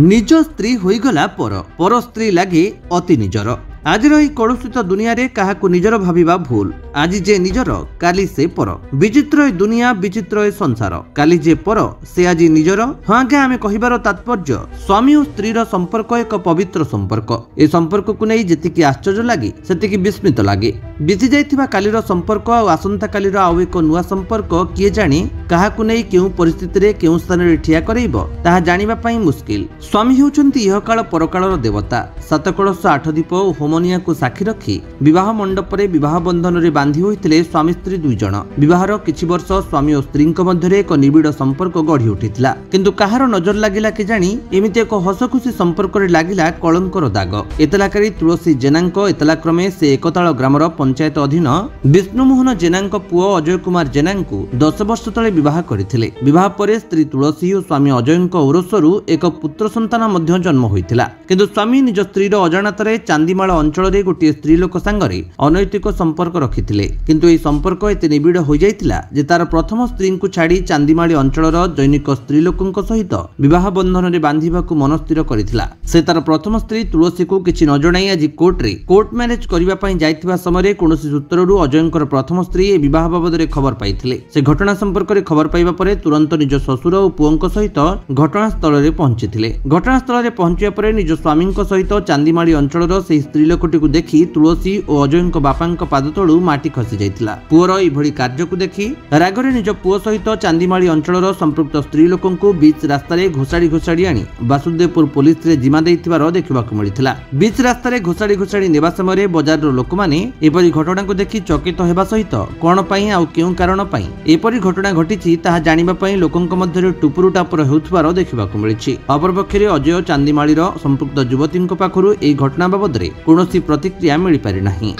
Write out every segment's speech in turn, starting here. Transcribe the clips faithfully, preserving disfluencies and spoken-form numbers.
निज स्त्री होईगला पर पर स्त्री लगे अति निजर। आज कलुषित दुनिया रे काहाकु निजर भाविबा भूल। आज जे निजर काली से पर। विचित्र ए दुनिया विचित्र ए संसार। काली जे पर से आज निजर। हाँ आज्ञा आमे कहिबार तात्पर्य स्वामी और स्त्री रो संपर्क एक पवित्र संपर्क। ए संपर्क को नहीं जेतिकी आश्चर्य लागे सेतिकी विस्मित लागे। बीती जाइथिबा कालीर संपर्क और आसंता कालीर आउ एक नुआ संपर्क किए जानी काहाकु नहीं केउ परिस्थिति रे केउ स्थान रे ठिया करैबो ताहा जानिबा पई मुश्किल। स्वामी हेउचंती इहकाल परकालर देवता। सात कलश आठ दीप और होमनिया को साक्षी रखी विवाह मंडप रे विवाह बंधन रे बांधी होइतिले स्वामी स्त्री दुई जण। विवाहर किछि वर्ष स्वामी और स्त्री मध्य एक निबिड़ संपर्क गढ़ी उठिथिला, किंतु काहार नजर लागिला कि जानी एमिति एक हसखुशी संपर्क रे लागिला कलंकर दाग। एतलाकारी तुलसी जेनांक एतला क्रमे से एकताल ग्रामर पंचायत अधीन विष्णुमोहन जेनांक पुओ अजय कुमार जेनांकु दस वर्ष तले विवाह करथिले। विवाह परे स्त्री तुलसी और स्वामी अजयंक औरसरु एक पुत्र संतान मध्य जन्म होइथिला, किंतु स्वामी निज स्त्रीर अजाणतारे चांदीमाळ अंचल रे गोटे स्त्री लोक संगरे अनैतिक संपर्क रखिथिले। किंतु एई संपर्क एते निबिड़ होई जाइतिला जे तार प्रथम स्त्री को छाड़ी चांदीमाळी अंचलर दैनिक स्त्री लोकंक सहित विवाह बंधन रे बांधिबाकू मन स्थिर करिथिला। से तार प्रथम स्त्री तुलसी को किछि न जणाई आज कोर्ट रे कोर्ट मैरेज करिबा पई जाइथिबा समय कोनोसी सूत्ररु अजयंकर प्रथम स्त्री ए विवाह बाबद रे खबर पाइथिले। से घटना संपर्क रे खबर पाइबा परे तुरंत निज ससुर और पुओंक सहित घटनास्थल रे पहुंचिथिले। घटनास्थल रे पहुंचिया परे निज स्वामींक सहित चांदीमाळी अंचलर से स्त्री लोकटी को देखि तुलसी और अजयंक बापांक पाद तळु माटी खसी जाइथिला। पुअर एभଳି कार्य को देखि रागरे निज पुओ सहित चांदीमाळी अंचलर संपृक्त स्त्री लोकंकु बीच रास्ता रे घोषाड़ी घोषाड़ी आनी वासुदेवपुर पुलिस रे जिमा देइथिबार देखिबाकू मिलिथिला। बीच रास्ता रे घोषाड़ी घोषाड़ी नेबा समय बजार रो लोक माने एपरि घटना को देखि चकित हेबा सहित कोन पई आ केउ कारण पई एपरि घटना घटिछि ताहा जानिबा पई लोकंक मध्य टुपुरु टापुर हेउथबार देखिबाकू मिलिछि। अपर पक्षरे अजय चांदीमाळी रो संपृक्त युवतींक पाखरु एई घटना बाबद रे कोनोसी प्रतिक्रिया मिली पारि नाही।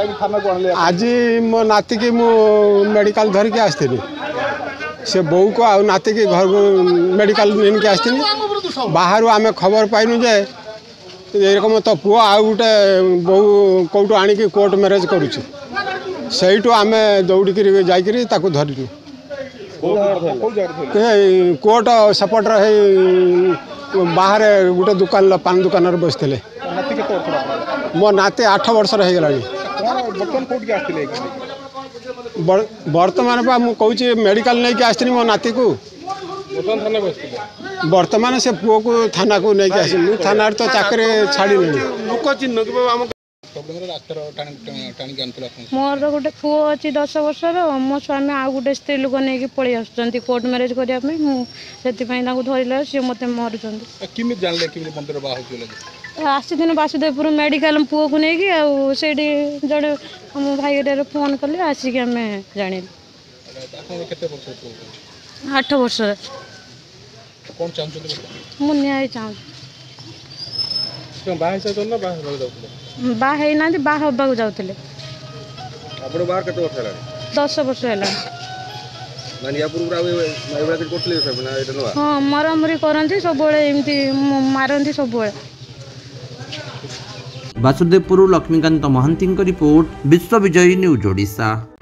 आज मो नाती के मो मेडिकल धर के आस्ते से बो को आ नाती के घर मेडिकल लेन के आस्ते बाहर आम खबर पाइनु जे एरकम तो पुओ आ गोटे बो कौटू आनिक कोर्ट मैरेज करुचे सहीठू आम दौड़िक जाकि धरलु कोर्ट सपट बाहर गोटे दुकान पान दुकान बसते मो नाते आठ वर्ष हो बर्तमान पा मु कहूँ मेडिकल नहीं कि आसनी मो नाती को बर्तमान से पुओ को थाना को नहीं आस थाना तो चाकरी छाड़ी मोर गोटे पुओ अच्छी दस वर्ष मो स्वामी आउ गोटे स्त्री लोक नहीं पलि आस कोर्ट मैरेज करने से धरला सी मत मरुँच आसी दिन वासुदेवपुर मेडिकल पुओ को लेकिन से जड़े आम भाई फोन कले आसिक आम जान आठ वर्ष मु न्याय चाहूँ बाहे ना बाह हवा जाते दस वर्ष है हाँ मरामरी करती सब मारती सब वासुदेवपुर लक्ष्मीकांत महांती रिपोर्ट विश्व विजयी न्यूज ओडिशा।